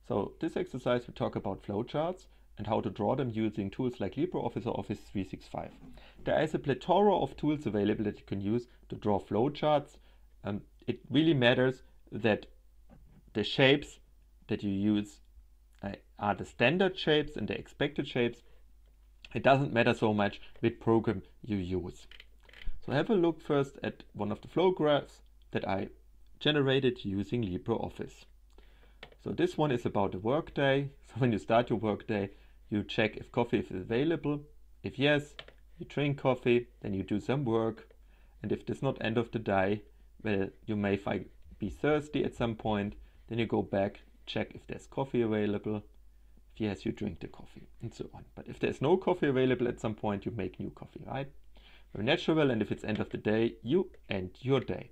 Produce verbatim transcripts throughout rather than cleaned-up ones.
So this exercise we talk about flowcharts and how to draw them using tools like LibreOffice or Office three sixty-five. There is a plethora of tools available that you can use to draw flowcharts. Um, it really matters that the shapes that you use uh, are the standard shapes and the expected shapes. It doesn't matter so much which program you use. So have a look first at one of the flow graphs that I generated using LibreOffice. So this one is about a workday. So when you start your workday, you check if coffee is available. If yes, you drink coffee, then you do some work. And if it's not end of the day, well, you may be thirsty at some point, then you go back, check if there's coffee available. If yes, you drink the coffee, and so on. But if there's no coffee available at some point, you make new coffee, right? Very natural, and if it's end of the day, you end your day.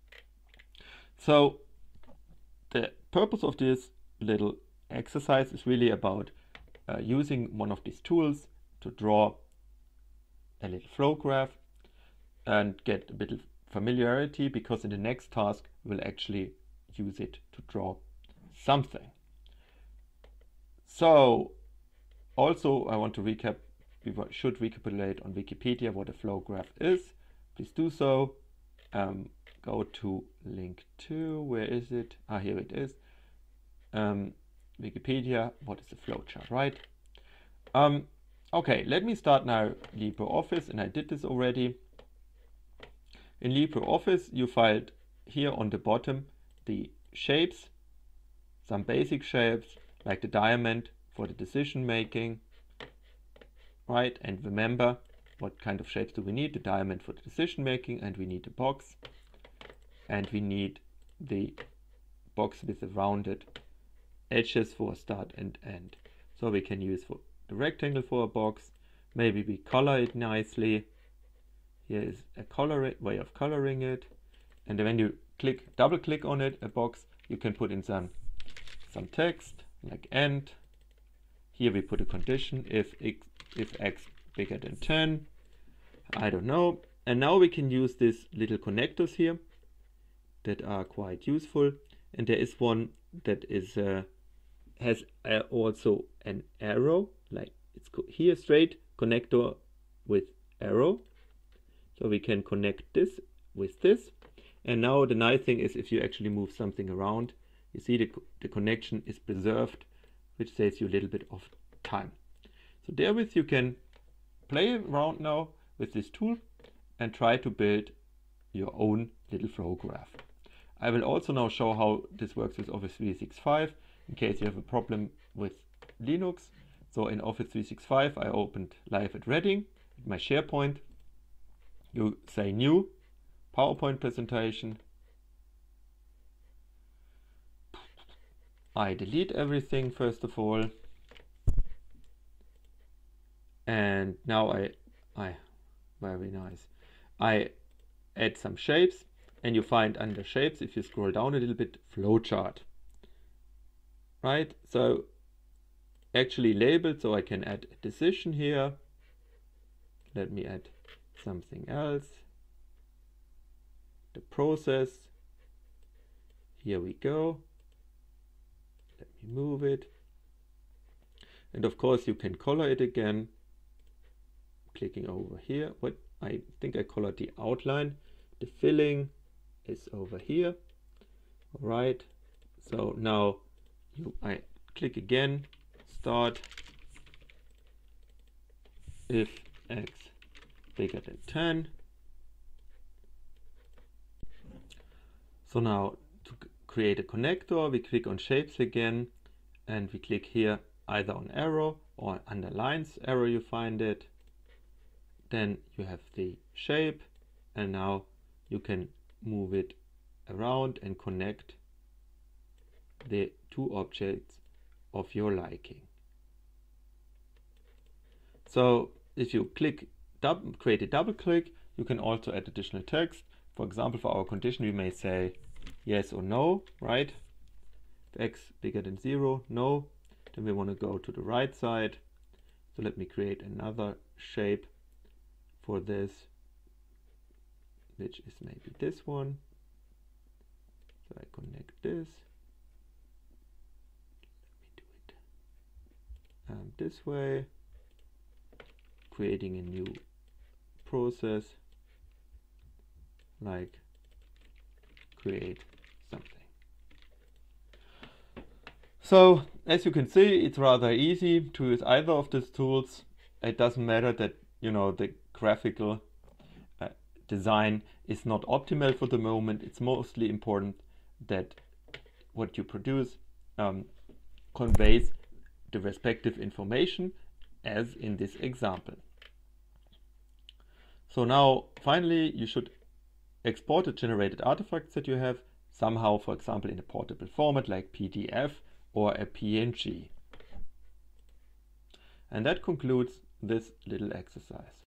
So the purpose of this little exercise is really about uh, using one of these tools to draw a little flow graph and get a bit of familiarity, because in the next task we'll actually use it to draw something. So also I want to recap, we should recapitulate on Wikipedia what a flow graph is. Please do so. Um, go to link two, where is it? Ah, here it is. Um, Wikipedia, what is a flowchart, right? Um, okay, let me start now LibreOffice, and I did this already. In LibreOffice, you find here on the bottom the shapes, some basic shapes like the diamond for the decision making, right? And remember, what kind of shapes do we need? The diamond for the decision making, and we need a box, and we need the box with the rounded edges for start and end. So we can use for the rectangle for a box. Maybe we color it nicely. Here is a color way of coloring it, and then when you click, double click on it, a box, you can put in some some text like end. Here we put a condition if x if x bigger than ten. I don't know. And now we can use these little connectors here that are quite useful. And there is one that is uh, has uh, also an arrow, like it's here straight connector with arrow. So we can connect this with this. And now the nice thing is, if you actually move something around, you see the, the connection is preserved, which saves you a little bit of time. So therewith you can play around now with this tool and try to build your own little flow graph. I will also now show how this works with Office three sixty-five in case you have a problem with Linux. So in Office three sixty-five I opened Live at Reading, my SharePoint. You say new, PowerPoint presentation. I delete everything first of all. And now I, I, very nice. I add some shapes, and you find under shapes, if you scroll down a little bit, flowchart. Right, so actually labeled, so I can add a decision here. Let me add something else. The process. Here we go. Let me move it. And of course you can color it again. Clicking over here. What I think I colored the outline. The filling is over here. All right. So now you, I click again. Start. If x bigger than ten. So now to create a connector, we click on shapes again, and we click here either on arrow or under lines arrow, you find it. Then you have the shape, and now you can move it around and connect the two objects of your liking. So if you click double, create a double click, you can also add additional text. For example, for our condition we may say yes or no, right? If x bigger than zero, no. Then we want to go to the right side. So let me create another shape for this, which is maybe this one. So I connect this. um, this way, creating a new process like create something. So as you can see, it's rather easy to use either of these tools. It doesn't matter that, you know, the graphical uh, design is not optimal for the moment. It's mostly important that what you produce um, conveys the respective information, as in this example. So now finally you should export the generated artifacts that you have somehow, for example, in a portable format like P D F or a P N G. And that concludes this little exercise.